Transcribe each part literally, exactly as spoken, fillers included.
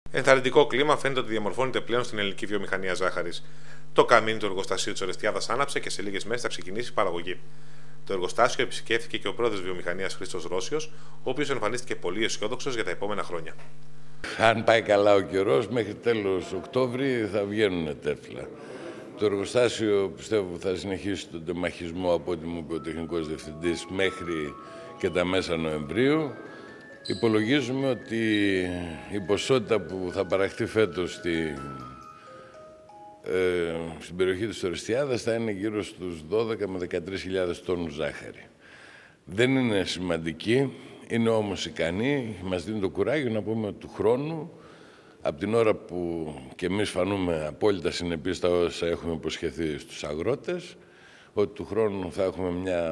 Ενθαρρυντικό κλίμα φαίνεται ότι διαμορφώνεται πλέον στην ελληνική βιομηχανία ζάχαρης. Το καμίνι του εργοστασίου της Ορεστιάδας άναψε και σε λίγες μέρες θα ξεκινήσει η παραγωγή. Το εργοστάσιο επισκέφθηκε και ο πρόεδρος βιομηχανίας Χρήστος Ρώσιος, ο οποίος εμφανίστηκε πολύ αισιόδοξος για τα επόμενα χρόνια. Αν πάει καλά ο καιρός, μέχρι τέλος Οκτώβρη θα βγαίνουν τέφλα. Το εργοστάσιο πιστεύω θα συνεχίσει τον τεμαχισμό από ό,τι μου είπε ο τεχνικός διευθυντής μέχρι και τα μέσα Νοεμβρίου. Υπολογίζουμε ότι η ποσότητα που θα παραχθεί φέτος στη, ε, στην περιοχή της Ορεστιάδας θα είναι γύρω στους δώδεκα με δεκατρείς χιλιάδες τόνους ζάχαρη. Δεν είναι σημαντική, είναι όμως ικανή, μας δίνει το κουράγιο να πούμε του χρόνου, από την ώρα που και εμείς φανούμε απόλυτα συνεπείς στα όσα έχουμε υποσχεθεί στους αγρότες, ότι του χρόνου θα έχουμε μια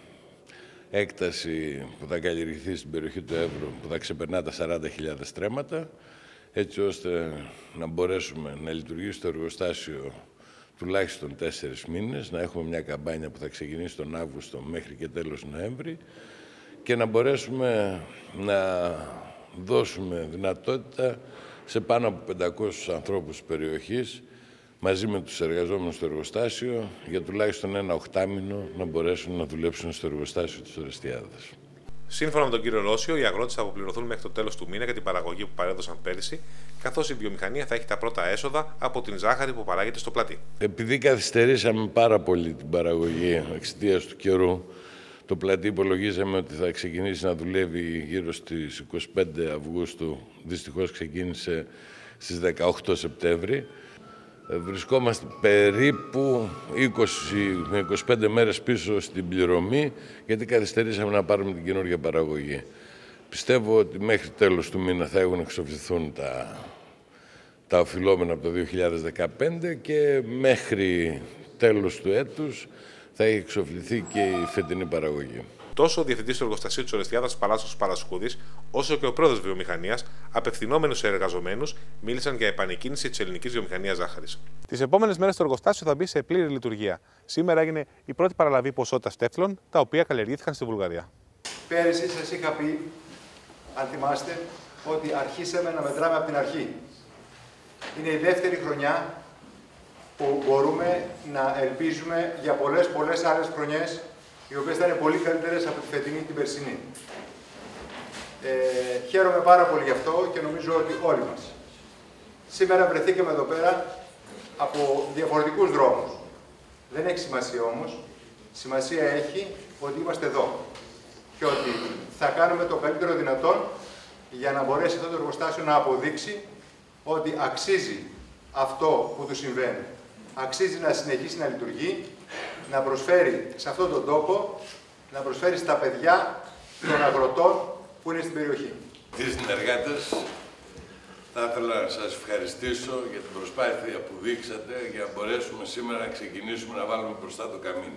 έκταση που θα καλλιεργηθεί στην περιοχή του Εύρου, που θα ξεπερνά τα σαράντα χιλιάδες στρέμματα, έτσι ώστε να μπορέσουμε να λειτουργήσει το εργοστάσιο τουλάχιστον τέσσερις μήνες, να έχουμε μια καμπάνια που θα ξεκινήσει τον Αύγουστο μέχρι και τέλος Νοέμβρη και να μπορέσουμε να δώσουμε δυνατότητα σε πάνω από πεντακόσιους ανθρώπους της περιοχής, μαζί με τους εργαζόμενους στο εργοστάσιο, για τουλάχιστον ένα οχτάμηνο να μπορέσουν να δουλέψουν στο εργοστάσιο της Ορεστιάδας. Σύμφωνα με τον κύριο Ρώσιο, οι αγρότες θα αποπληρωθούν μέχρι το τέλος του μήνα για την παραγωγή που παρέδωσαν πέρυσι, καθώς η βιομηχανία θα έχει τα πρώτα έσοδα από την ζάχαρη που παράγεται στο πλατή. Επειδή καθυστερήσαμε πάρα πολύ την παραγωγή εξαιτίας του καιρού, το πλατή υπολογίζαμε ότι θα ξεκινήσει να δουλεύει γύρω στις είκοσι πέντε Αυγούστου, δυστυχώς ξεκίνησε στις δεκαοκτώ Σεπτέμβρη. Βρισκόμαστε περίπου είκοσι με είκοσι πέντε μέρες πίσω στην πληρωμή, γιατί καθυστερήσαμε να πάρουμε την καινούργια παραγωγή. Πιστεύω ότι μέχρι τέλος του μήνα θα έχουν εξοφληθούν τα, τα οφειλόμενα από το δύο χιλιάδες δεκαπέντε και μέχρι τέλος του έτους θα έχει εξοφληθεί και η φετινή παραγωγή. Τόσο ο διευθυντής του εργοστασίου της Ορεστιάδας Παλάσσος Παρασκούδης, όσο και ο πρόεδρος βιομηχανίας, απευθυνόμενους σε εργαζομένους, μίλησαν για επανεκκίνηση της ελληνικής βιομηχανίας ζάχαρης. Τις επόμενες μέρες το εργοστάσιο θα μπει σε πλήρη λειτουργία. Σήμερα έγινε η πρώτη παραλαβή ποσότητας τέφλων, τα οποία καλλιεργήθηκαν στη Βουλγαρία. Πέρυσι σας είχα πει, αν θυμάστε, ότι αρχίσαμε να μετράμε από την αρχή. Είναι η δεύτερη χρονιά που μπορούμε να ελπίζουμε για πολλές πολλές άλλες χρονιές, οι οποίες θα είναι πολύ καλύτερες από τη φετινή την περσινή. Ε, χαίρομαι πάρα πολύ γι' αυτό και νομίζω ότι όλοι μας. Σήμερα βρεθήκαμε εδώ πέρα από διαφορετικούς δρόμους. Δεν έχει σημασία όμως. Σημασία έχει ότι είμαστε εδώ και ότι θα κάνουμε το καλύτερο δυνατόν για να μπορέσει αυτό το εργοστάσιο να αποδείξει ότι αξίζει αυτό που του συμβαίνει. Αξίζει να συνεχίσει να λειτουργεί, να προσφέρει σε αυτόν τον τόπο, να προσφέρει στα παιδιά των αγροτών που είναι στην περιοχή. Οι συνεργάτες, θα ήθελα να σας ευχαριστήσω για την προσπάθεια που δείξατε για να μπορέσουμε σήμερα να ξεκινήσουμε να βάλουμε μπροστά το καμίνι.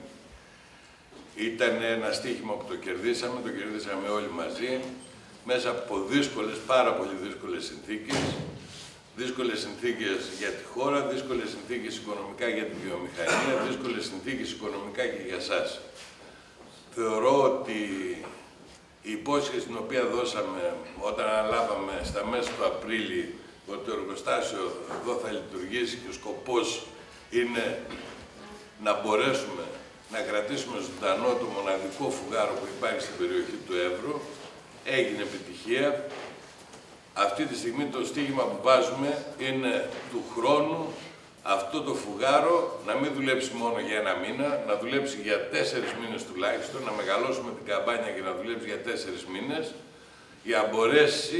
Ήταν ένα στοίχημα που το κερδίσαμε, το κερδίσαμε όλοι μαζί, μέσα από δύσκολες, πάρα πολύ δύσκολες συνθήκες. Δύσκολες συνθήκες για τη χώρα, δύσκολες συνθήκες οικονομικά για τη βιομηχανία, δύσκολες συνθήκες οικονομικά και για σας. Θεωρώ ότι η υπόσχεση την οποία δώσαμε όταν αναλάβαμε στα μέσα του Απρίλη ότι το εργοστάσιο εδώ θα λειτουργήσει και ο σκοπός είναι να μπορέσουμε να κρατήσουμε ζωντανό το μοναδικό φουγάρο που υπάρχει στην περιοχή του Εύρου, έγινε επιτυχία. Αυτή τη στιγμή το στοίχημα που βάζουμε είναι του χρόνου αυτό το φουγάρο να μην δουλέψει μόνο για ένα μήνα, να δουλέψει για τέσσερις μήνες τουλάχιστον, να μεγαλώσουμε την καμπάνια και να δουλέψει για τέσσερις μήνες, για να μπορέσει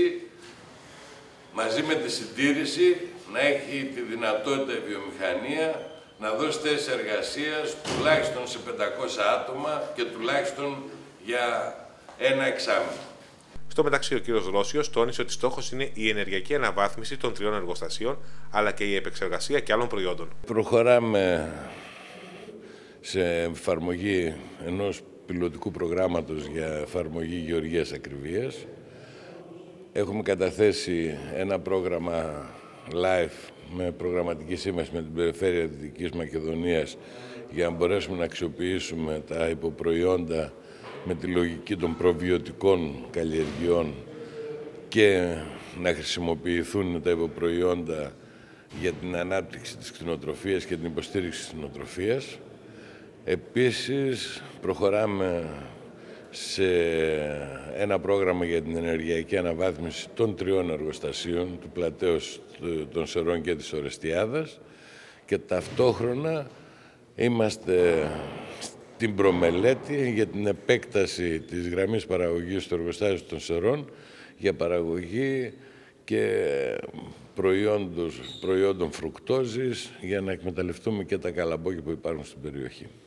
μαζί με τη συντήρηση να έχει τη δυνατότητα η βιομηχανία να δώσει θέσεις εργασίας τουλάχιστον σε πεντακόσια άτομα και τουλάχιστον για ένα εξάμηνο. Στο μεταξύ, ο κύριος Ρώσιος τόνισε ότι στόχος είναι η ενεργειακή αναβάθμιση των τριών εργοστασίων, αλλά και η επεξεργασία και άλλων προϊόντων. Προχωράμε σε εφαρμογή ενός πιλωτικού προγράμματος για εφαρμογή γεωργίας ακριβίας. Έχουμε καταθέσει ένα πρόγραμμα live με προγραμματική σύμβαση με την Περιφέρεια Δυτικής Μακεδονίας για να μπορέσουμε να αξιοποιήσουμε τα υποπροϊόντα με τη λογική των προβιωτικών καλλιεργειών και να χρησιμοποιηθούν τα υποπροϊόντα για την ανάπτυξη της κτηνοτροφίας και την υποστήριξη της κτηνοτροφίας. Επίσης, προχωράμε σε ένα πρόγραμμα για την ενεργειακή αναβάθμιση των τριών εργοστασίων, του Πλατέως, των Σερών και της Ορεστιάδας, και ταυτόχρονα είμαστε στην προμελέτη για την επέκταση της γραμμής παραγωγής του εργοστάσιου των Σερών για παραγωγή και προϊόντων, προϊόντων φρουκτόζης, για να εκμεταλλευτούμε και τα καλαμπόκια που υπάρχουν στην περιοχή.